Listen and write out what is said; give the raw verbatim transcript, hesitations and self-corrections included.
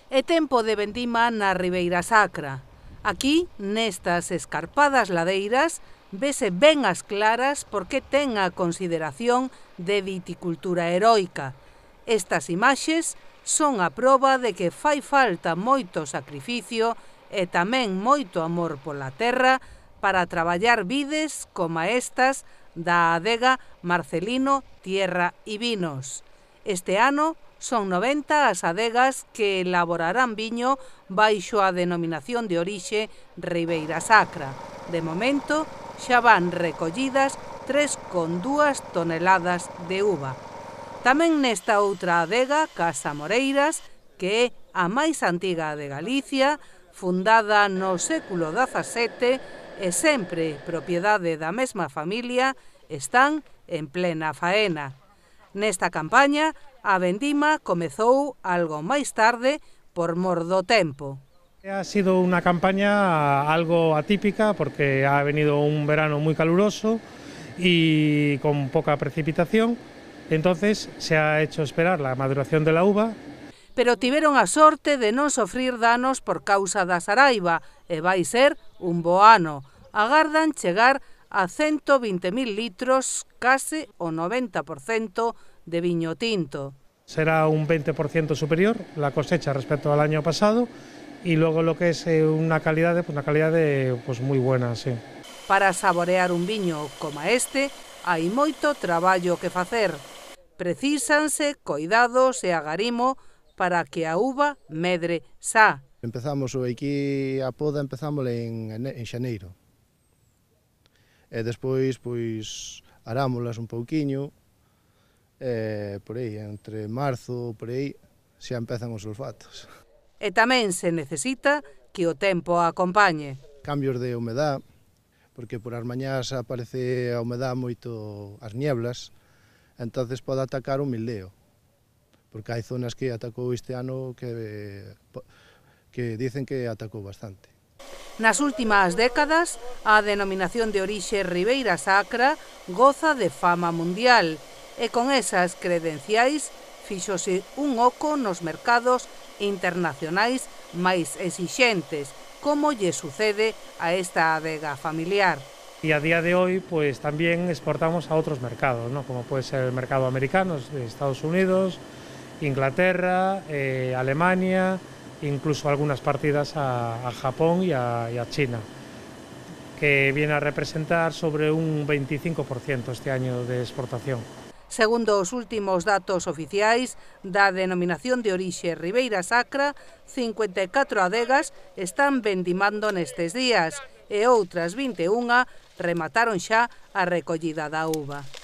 É tempo de vendima na Ribeira Sacra. Aquí, nestas escarpadas ladeiras, vese ben as claras porque ten a consideración de viticultura heroica. Estas imaxes son a proba de que fai falta moito sacrificio e tamén moito amor pola terra para traballar vides como estas da adega Marcelino Tierra y Vinos. Este ano son noventa as adegas que elaborarán viño baixo a denominación de orixe Ribeira Sacra. De momento, xa van recollidas tres coma dúas toneladas de uva. Tamén nesta outra adega, Casa Moreiras, que é a máis antiga de Galicia, fundada no século dezasete e sempre propiedade da mesma familia, están en plena faena. Nesta campaña, a vendima comezou algo máis tarde por mor do tempo. Ha sido una campaña algo atípica porque ha venido un verano muy caluroso y con poca precipitación, entonces se ha hecho esperar la maduración de la uva. Pero tiveron a sorte de non sofrir danos por causa da saraiva e vai ser un bo ano. Agardan chegar a ciento vinte mil litros, case o noventa por cento de viño tinto. Será un veinte por ciento superior la cosecha respecto al año pasado y luego lo que es una calidad, pues una calidad de, pues muy buena, sí. Para saborear un viño como este hai moito traballo que facer. Precísanse coidados e agarimo para que a uva medre xa. Empezamos aquí a poda, empezamos en, en xaneiro. E despois, pois, arámolas un pouquiño, e por aí, entre marzo, por aí, xa empezan os olfatos. E tamén se necesita que o tempo acompañe. Cambios de humedad, porque por as mañás aparece a humedad moito as nieblas, entonces pode atacar o mildeo, porque hai zonas que atacou este ano que, que dicen que atacou bastante. Nas últimas décadas, a denominación de orixe Ribeira Sacra goza de fama mundial e con esas credenciais fíxose un oco nos mercados internacionais máis exixentes, como lle sucede a esta adega familiar. Y a día de hoy pues también exportamos a otros mercados, ¿no? Como puede ser el mercado americano, de Estados Unidos, Inglaterra, eh, Alemania, incluso algunas partidas a, a Japón y a, y a China, que viene a representar sobre un veinticinco por ciento este año de exportación. Segundo os últimos datos oficiais da denominación de orixe Ribeira Sacra, cincuenta e catro adegas están vendimando nestes días e outras vinte e unha remataron xa a recollida da uva.